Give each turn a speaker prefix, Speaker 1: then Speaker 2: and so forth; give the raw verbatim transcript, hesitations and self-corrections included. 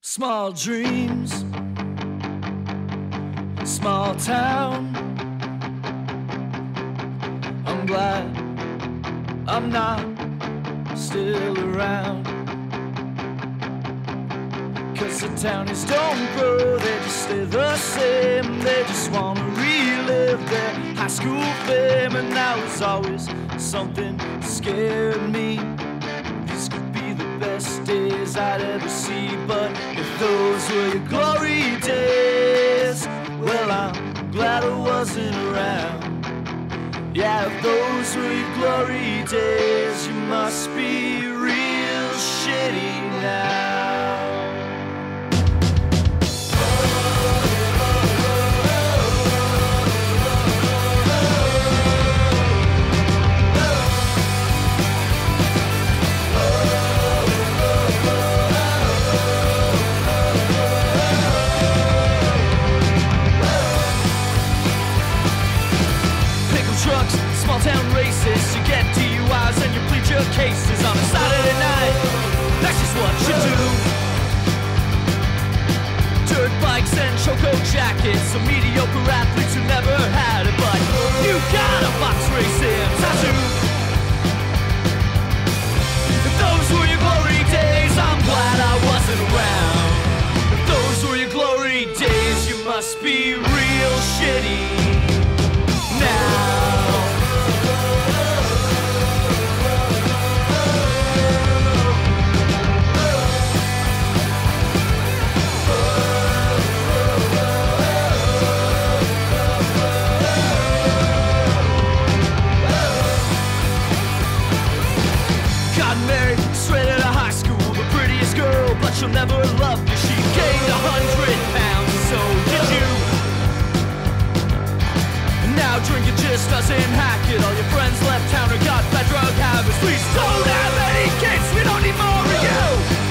Speaker 1: Small dreams, small town. I'm glad I'm not still around, 'cause the townies don't grow, they just stay the same. They just wanna relive their high school fame, and that was always something that scared me. These could be the best days I'd ever see, but if those were your glory days, well, I'm glad I wasn't around. Yeah, if those were your glory days, you must be real shitty now. Trucks, small town races, you get D U Is and you plead your cases on a Saturday night. That's just what you do. Dirt bikes and choco jackets, some mediocre athletes who never had it, but you got a box racing tattoo. If those were your glory days, I'm glad I wasn't around. If those were your glory days, you must be real shitty now. She'll never love you. She gained a hundred pounds, so did you. Now drinking just doesn't hack it. All your friends left town or got bad drug habits. Please don't have any kids, we don't need more of you.